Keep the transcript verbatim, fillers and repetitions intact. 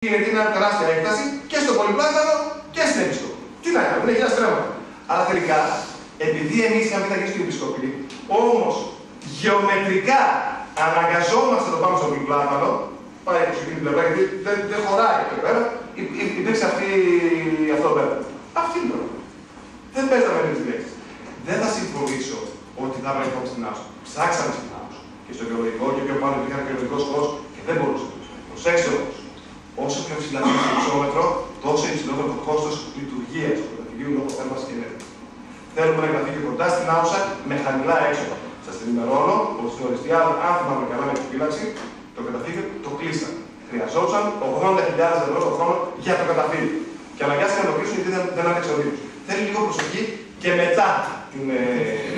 Γιατί είναι μια τεράστια έκταση και στο Πολυπλάτανο και στην Επισκόπη. Τι να κάνουμε, είναι ένα στρέμμα. Αλλά τελικά, επειδή εμείς είχαμε τα στην Επισκόπη, όμως γεωμετρικά αναγκαζόμαστε να το πάμε στο Πολυπλάτανο, πάει από την πλευρά, γιατί δεν, δεν χωράει εκεί πέρα, υπήρξε αυτή αυτό πέρα. Αυτή είναι το. Δεν παίζαμε με τις λέξεις. Δεν θα συμφωνήσω ότι θα έπρεπε να πάμε στην Άσο. Ψάξαμε στην Άσο. Και στο γεωλογικό και πιο πάνω υπήρχε ένα γεωλογικό χώρο και δεν μπορούσε. Προσέξτε όμως. Όσο πιο ψηλά είναι το υψόμετρο, τόσο υψηλότερο το κόστος λειτουργίας του καταφυγίου λόγω θέρμανσης και ενέργειας. Θέλουμε να καταφύγει κοντά στην Άουσα με χαμηλά έξοδα. Σας ενημερώνω ότι στην οριστιά, αν θυμάμαι καλά με επιφύλαξη, το καταφύγιο το κλείσαν. Χρειαζόταν ογδόντα χιλιάδες ευρώ το χρόνο για το καταφύγιο. Και αναγκάστηκαν να το κλείσουν γιατί δεν, δεν άντεξε ο Δήμος. Θέλει λίγο προσοχή και μετά την. Ε,